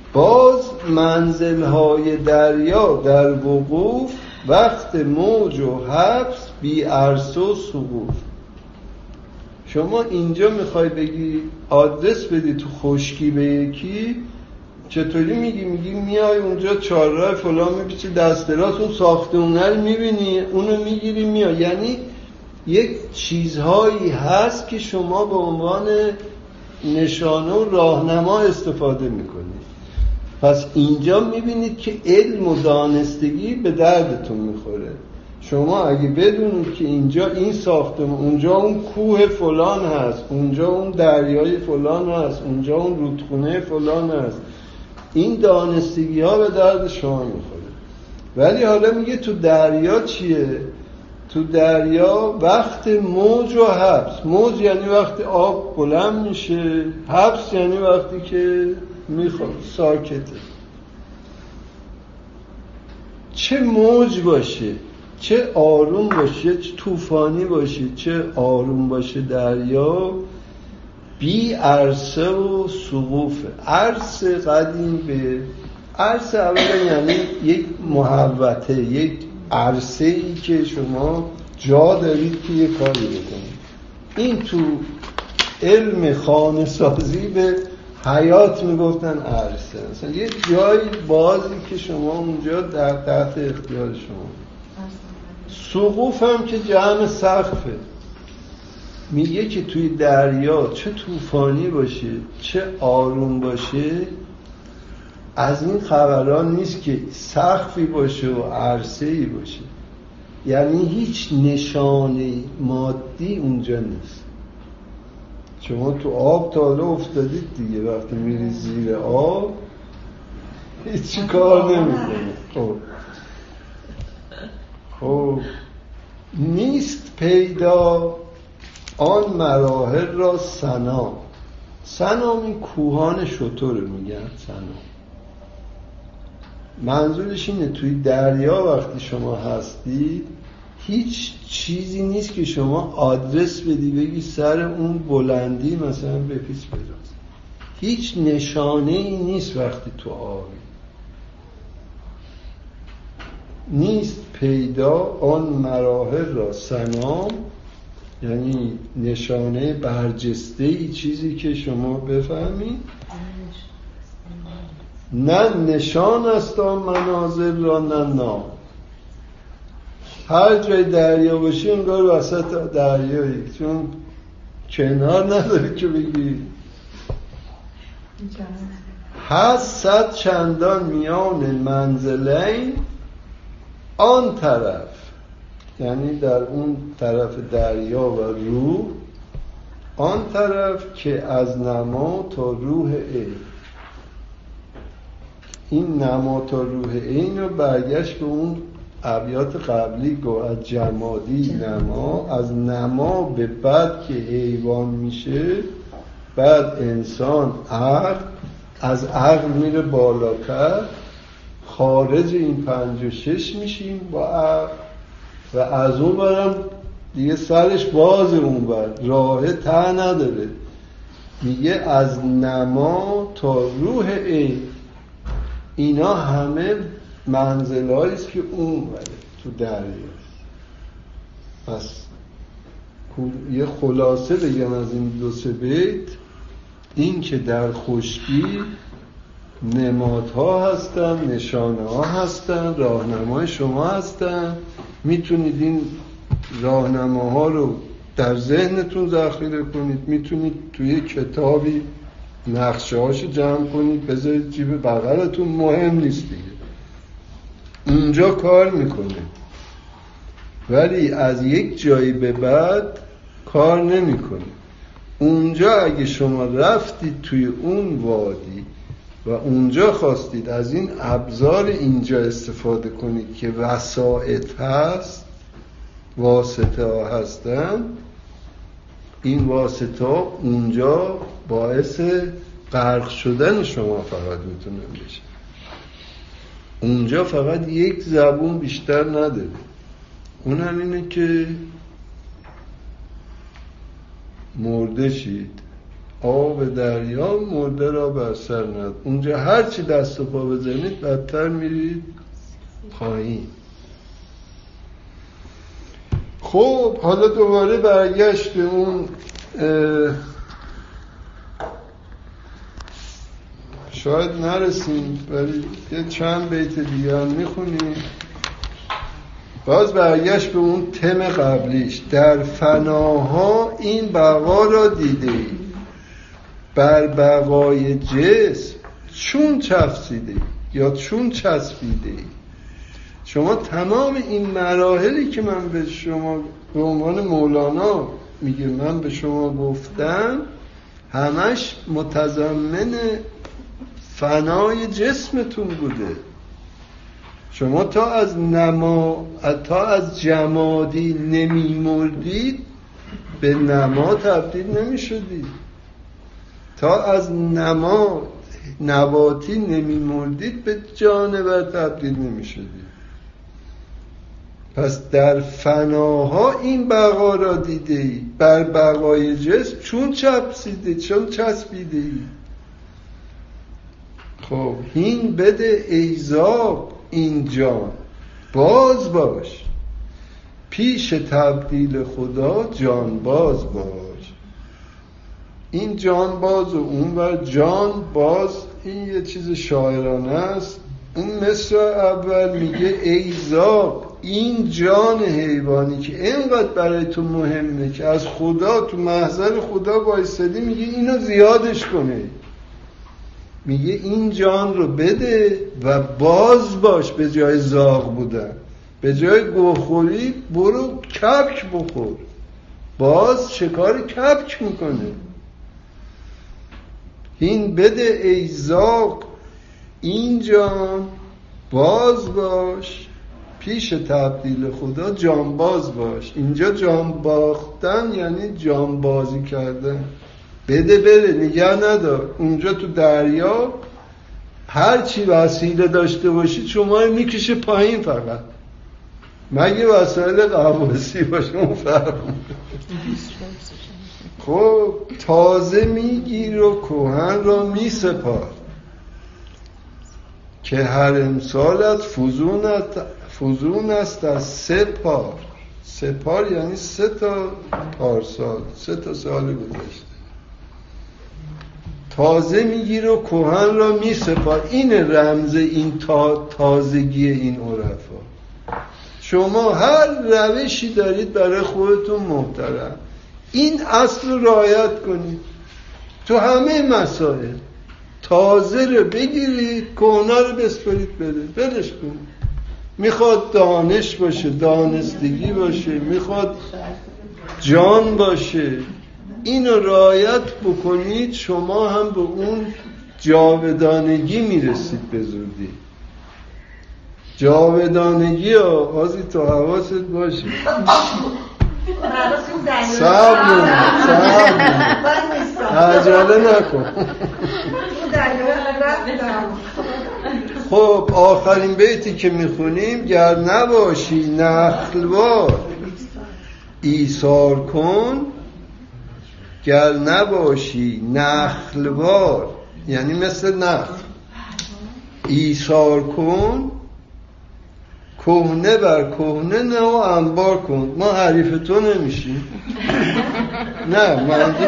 باز منزلهای دریا در وقوف، وقت موج و حبس بی عرصه و سقوف. شما اینجا میخوای بگی آدرس بدی تو خشکی به یکی، چطوری میگی میای اونجا چهارراه فلان میپیچی دست راست، اون ساختمونه رو میبینی اونو میگیری میای. یعنی یک چیزهایی هست که شما به عنوان نشانه و راهنما استفاده میکنید. پس اینجا میبینید که علم و دانستگی به دردتون میخوره. شما اگه بدونید که اینجا این ساختمون، اونجا اون کوه فلان هست، اونجا اون دریای فلان هست، اونجا اون رودخونه فلان هست، این دانستگی ها به درد شما میخوره. ولی حالا میگه تو دریا چیه؟ تو دریا وقت موج و حبس. موج یعنی وقتی آب بلند میشه، حبس یعنی وقتی که میخواد ساکته. چه موج باشه، چه آروم باشه، چه طوفانی باشه، چه آروم باشه دریا، بی عرصه و سقوفه. عرصه قدیم به عرصه اولا یعنی یک محوطه، یک عرصه ای که شما جا دارید که یک کاری بکنید. این تو علم خانه سازی به حیات میگفتن عرصه. مثلا یه جای بازی که شما اونجا در تحت اختیار شما. سقوف هم که جمع سقفه. میگه که توی دریا چه طوفانی باشه چه آروم باشه، از این خبران نیست که سقفی باشه و عرصه‌ای باشه. یعنی هیچ نشانه مادی اونجا نیست. شما تو آب تا حالا افتادید دیگه، وقتی میری زیر آب هیچی کار نمیکنه. خب نیست پیدا آن مراحل را سنا. سنا این کوهان شتر میگن سنا. منظورش اینه توی دریا وقتی شما هستید هیچ چیزی نیست که شما آدرس بدی بگی سر اون بلندی مثلا بپیچ بداز. هیچ نشانه ای نیست وقتی تو آبی. نیست پیدا آن مراحل را سنا، یعنی نشانه برجسته ای، چیزی که شما بفهمید. نه نشان است آن منازل را نه نام. هر جای دریا باشی انگار وسط دریایی، چون کنار نداری که بگی. هست صد چندان میان منزلین آن طرف، یعنی در اون طرف دریا و روح، آن طرف که از نما تا روح عین. این نما تا روح عین رو برگشت به اون ابیات قبلی گو از جمادی نما، از نما به بعد که حیوان میشه، بعد انسان عقل، از عقل میره بالاتر، خارج این 5 و 6 میشیم با عقل، و از اون برم دیگه سرش باز، اون بر راه ته نداره. میگه از نما تا روح عین. اینا همه منزل‌هایی است که اون بره تو دریاست. پس یه خلاصه بگم از این 2-3 بیت، این که در خشکی نمادها هستن، نشانه ها هستن، راهنمای شما هستن. میتونید این راهنماها رو در ذهنتون ذخیره کنید، میتونید توی کتابی نقشه هاشو جمع کنید بذارید جیب بغلتون، مهم نیست دیگه، اونجا کار میکنه. ولی از یک جایی به بعد کار نمیکنه. اونجا اگه شما رفتید توی اون وادی و اونجا خواستید از این ابزار اینجا استفاده کنید که وسائط هست، واسطه ها هستن، این واسطه ها اونجا باعث غرق شدن شما فقط میتونه بشه. اونجا فقط یک زبون بیشتر نداره، اون هم اینه که مرده شید، آب دریا مرده را بر سر نهد. اونجا هر چی دست و پا بزنید بدتر میرید پایین. خب حالا دوباره برگشت به اون شاید نرسیم ولی یه چند بیت دیگه هم میخونیم. باز برگشت به اون تم قبلیش. در فناها این بقا را دیده ای، بر بقای جسم چون چفسیده یا چون چسبیده ای. شما تمام این مراحلی که من به شما به عنوان مولانا میگه من به شما گفتم همش متضمن فنای جسمتون بوده. شما تا از جمادی نمی مردید به نما تبدیل نمی شدید. تا از نباتی نمی مردید به جانور تبدیل نمی شدید. پس در فناها این بقا را دیده ای، بر بقای جسم چون چسبیده ای. خب هین بده ایذاق این جان باز باش، پیش تبدیل خدا جان باز باش. این جان باز و اون بر جان باز، این یه چیز شاعرانه است. اون مصر اول میگه ایذاق این جان حیوانی که اینقدر برای تو مهمه که از خدا تو محضر خدا وایسادی، میگه اینو زیادش کنه. میگه این جان رو بده و باز باش. به جای زاغ بودن، به جای گوخوری برو کبک بخور. باز شکار کبک میکنه. این بده ای زاغ این جان باز باش، پیش تبدیل خدا جان باز باش. اینجا جان باختن یعنی جان بازی کردن. بده بره، نگه ندار. اونجا تو دریا هر چی وسیله داشته باشید شما میکشه پایین، فقط مگه وسایل قواسی باشه اون فرق. خب تازه میگیر و کهن را میسپار، که هر امسالت فزون است از 3 پار. 3 پار یعنی 3 تا پارسال، 3 تا سال گذشته. تازه میگیر و کهن را میسپار. این رمز این تازگی این عرفا. شما هر روشی دارید برای خودتون محترم، این اصل رو رعایت کنید تو همه مسائل. تازه رو بگیرید، کهنه رو بسپارید بره، ولش کنید. میخواد دانش باشه، دانستگی باشه، میخواد جان باشه، اینو رعایت بکنید، شما هم به اون جاودانگی میرسید به زودی. جاودانگی آزی تو حواست باشه. صبر عجله نکن. خب آخرین بیتی که میخونیم، گر نباشی نخلوار ایثار کن. گر نباشی نخلوار یعنی مثل نخل ایثار کن، کهنه بر کهنه نه و انبار کن. ما حریف تو نمیشیم. نه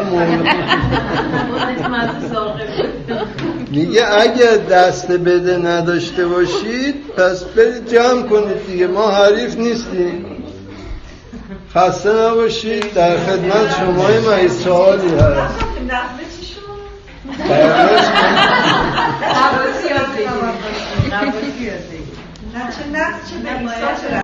میگه اگر دست بده نداشته باشید پس برید جمع کنید دیگه، ما حریف نیستیم. خسته نباشید، در خدمت شمای من سوالی هست. چه